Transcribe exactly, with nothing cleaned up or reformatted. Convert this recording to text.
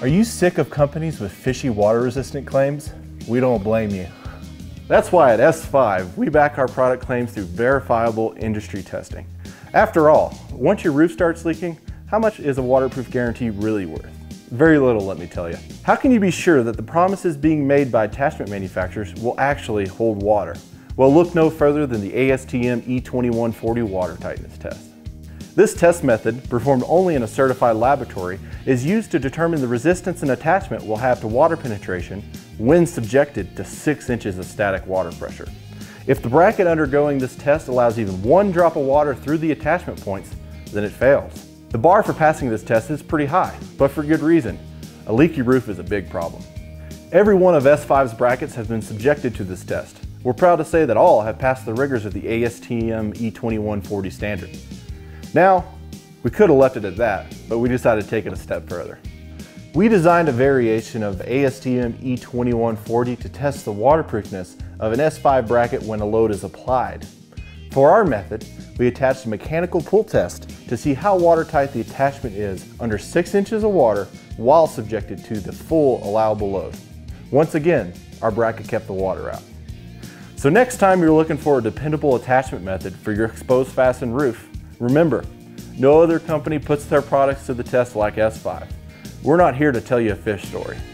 Are you sick of companies with fishy water-resistant claims? We don't blame you. That's why at S five, we back our product claims through verifiable industry testing. After all, once your roof starts leaking, how much is a waterproof guarantee really worth? Very little, let me tell you. How can you be sure that the promises being made by attachment manufacturers will actually hold water? Well, look no further than the A S T M E twenty-one forty water tightness test. This test method, performed only in a certified laboratory, is used to determine the resistance an attachment will have to water penetration when subjected to six inches of static water pressure. If the bracket undergoing this test allows even one drop of water through the attachment points, then it fails. The bar for passing this test is pretty high, but for good reason. A leaky roof is a big problem. Every one of S five's brackets has been subjected to this test. We're proud to say that all have passed the rigors of the A S T M E twenty-one forty standard. Now, we could have left it at that, but we decided to take it a step further. We designed a variation of A S T M E twenty-one forty to test the waterproofness of an S five bracket when a load is applied. For our method, we attached a mechanical pull test to see how watertight the attachment is under six inches of water while subjected to the full allowable load. Once again, our bracket kept the water out. So next time you're looking for a dependable attachment method for your exposed fastened roof, remember, no other company puts their products to the test like S five. We're not here to tell you a fish story.